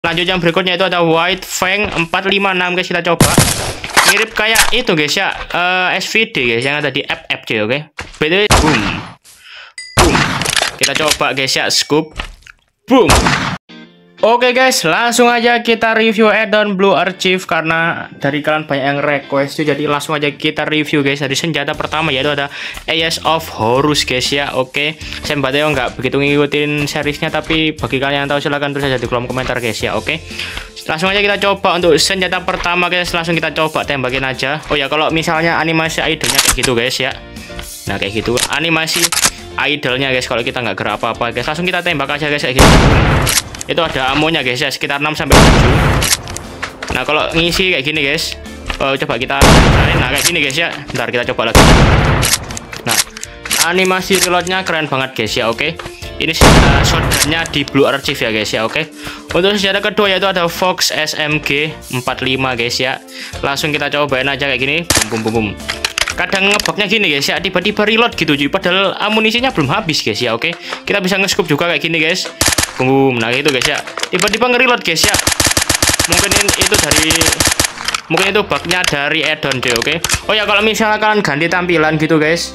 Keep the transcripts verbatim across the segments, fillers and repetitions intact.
Lanjut yang berikutnya itu ada White Fang empat lima enam guys, kita coba. Mirip kayak itu guys ya, uh, S V D guys yang ada di F F C, oke. Okay? B T W boom. Boom. Kita coba guys ya, scoop. Boom. Oke okay guys, langsung aja kita review add-on Blue Archive karena dari kalian banyak yang request tuh, jadi langsung aja kita review guys. Dari senjata pertama yaitu ada Ace of Horus guys ya. Oke, okay. Saya Bateo nggak begitu ngikutin seriesnya, tapi bagi kalian yang tahu silahkan tulis aja di kolom komentar guys ya. Oke, okay. Langsung aja kita coba untuk senjata pertama guys, langsung kita coba tembakin aja. Oh ya, kalau misalnya animasi idolnya kayak gitu guys ya. Nah kayak gitu animasi idolnya guys, kalau kita nggak gerak apa-apa guys, langsung kita tembak aja guys kayak gitu. Itu ada amonya guys ya, sekitar enam sampai tujuh. Nah kalau ngisi kayak gini guys, oh, coba kita cari. Nah kayak gini guys ya, ntar kita coba lagi. Nah animasi reloadnya keren banget guys ya. Oke, ini uh, shotgunnya di Blue Archive ya guys ya. Oke, untuk senjata kedua yaitu ada Fox S M G empat lima guys ya. Langsung kita cobain aja kayak gini. Bum bum bum. Kadang ngebugnya gini guys ya, tiba-tiba reload gitu cuy, padahal amunisinya belum habis guys ya. Oke, kita bisa nge-scoop juga kayak gini guys. Boom, nah gitu guys ya, tiba-tiba nge-reload guys ya. Mungkin itu dari mungkin itu bugnya dari add-on cuy. Oke, oh ya, kalau misalnya kalian ganti tampilan gitu guys.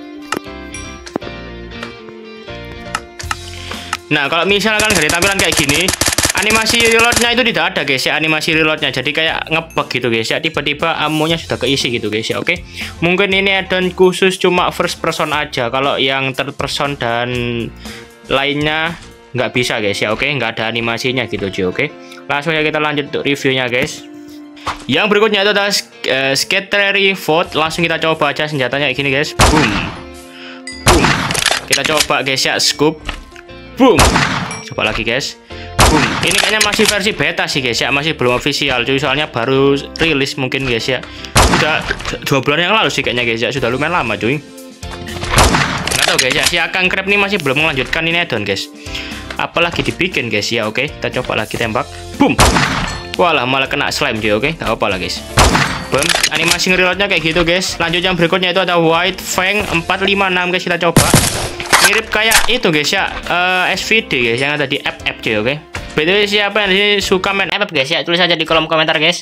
Nah kalau misalnya kalian ganti tampilan kayak gini, animasi reloadnya itu tidak ada guys ya, animasi reloadnya, jadi kayak ngebug gitu guys ya, tiba-tiba amonya sudah keisi gitu guys ya. Oke, mungkin ini add-on khusus cuma first person aja, kalau yang third person dan lainnya nggak bisa guys ya. Oke, nggak ada animasinya gitu cuy. Oke, langsung ya kita lanjut untuk reviewnya guys. Yang berikutnya itu adalah uh, Scattery Vote. Langsung kita coba aja senjatanya kayak gini guys. Boom, boom. Kita coba guys ya, scoop. Boom, coba lagi guys. Boom. Ini kayaknya masih versi beta sih guys ya, masih belum official cuy, soalnya baru rilis mungkin guys ya. Sudah dua bulan yang lalu sih kayaknya guys ya, sudah lumayan lama cuy. Nggak tahu guys ya, si Akang Crab ini masih belum melanjutkan ini add-on guys. Apalagi dibikin guys ya. Oke, kita coba lagi tembak. Boom. Walah, malah kena slime cuy. Oke, nggak apa-apa lah guys. Boom. Animasi reloadnya kayak gitu guys. Lanjut yang berikutnya itu ada White Fang empat lima enam guys, kita coba. Mirip kayak itu guys ya, uh, S V D guys yang ada di F F C. Oke, B T W siapa yang disini suka main F F guys ya, tulis aja di kolom komentar guys.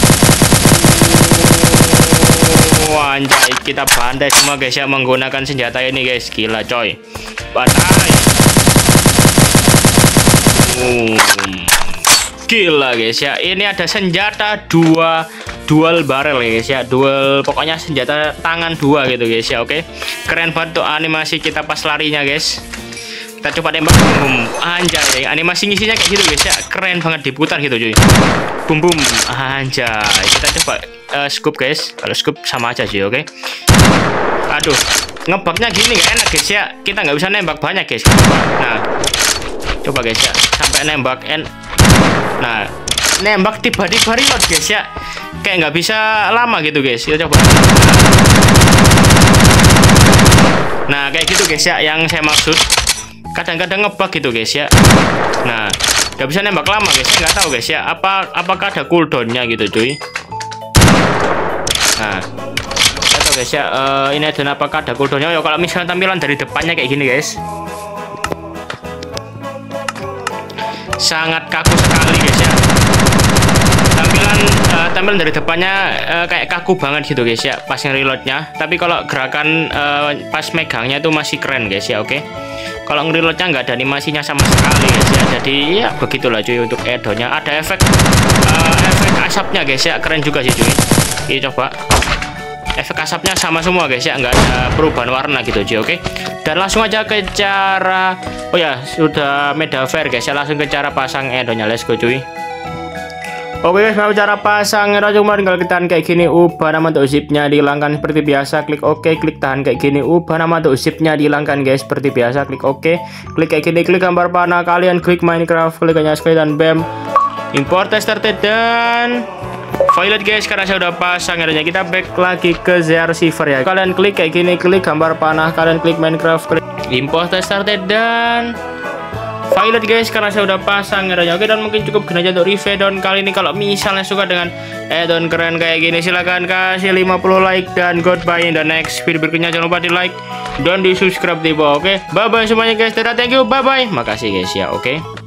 Wah anjay, kita pandai semua guys ya menggunakan senjata ini guys, gila coy. Pandai. Hmm. Gila guys ya, ini ada senjata dua dual barrel ya guys ya, dual, pokoknya senjata tangan dua gitu guys ya. Oke, keren banget tuh animasi kita pas larinya guys. Kita coba tembak. Boom, anjay, animasi ngisinya kayak gitu guys ya, keren banget, diputar gitu cuy. Boom boom, anjay. Kita coba uh, scoop guys, kalau scoop sama aja sih. Oke, aduh, ngebugnya gini gak enak guys ya, kita nggak bisa nembak banyak guys. Nah coba guys ya, sampai nembak en nah nembak tiba-tiba reload guys ya, kayak nggak bisa lama gitu guys. Kita coba. Nah kayak gitu guys ya yang saya maksud, kadang-kadang ngebug gitu guys ya. Nah nggak bisa nembak lama guys, saya nggak tahu guys ya, apa apakah ada cooldownnya gitu cuy. Nah nggak tahu guys ya, uh, ini ada apakah ada cooldownnya. Ya kalau misalnya tampilan dari depannya kayak gini guys, sangat kaku sekali guys ya. Tampilan uh, tampilan dari depannya uh, kayak kaku banget gitu guys ya pas nge-reloadnya. Tapi kalau gerakan uh, pas megangnya itu masih keren guys ya. Oke, kalau nge-reloadnya nggak ada animasinya sama sekali guys ya. Jadi ya begitulah cuy untuk add-onnya. Ada efek uh, efek asapnya guys ya, keren juga sih cuy. Ini coba, efek asapnya sama semua guys ya, nggak ada perubahan warna gitu cuy. Oke, dan langsung aja ke cara, oh ya sudah Medafair guys ya, langsung ke cara pasang add-onnya. Let's go cuy. Oke guys, mau cara pasang add-on cuma tinggal kita tahan kayak gini, ubah nama untuk zipnya dihilangkan seperti biasa, klik OK, klik tahan kayak gini, ubah nama untuk zipnya dihilangkan guys seperti biasa, klik OK, klik kayak gini, klik gambar panah kalian, klik Minecraft, klik hanya sekali dan bam, import started dan Violet guys. Karena saya udah pasang add-onnya, kita back lagi ke Z R Receiver ya. Kalian klik kayak gini, klik gambar panah kalian, klik Minecraft, klik import started dan Violet guys. Karena saya udah pasang add-onnya. Oke, dan mungkin cukup gini aja untuk review add-on kali ini. Kalau misalnya suka dengan add-on keren kayak gini, silahkan kasih lima puluh like dan goodbye. In the next video berikutnya jangan lupa di like dan di subscribe di bawah. Oke, bye bye semuanya guys, dadah, thank you, bye bye, makasih guys ya. Oke.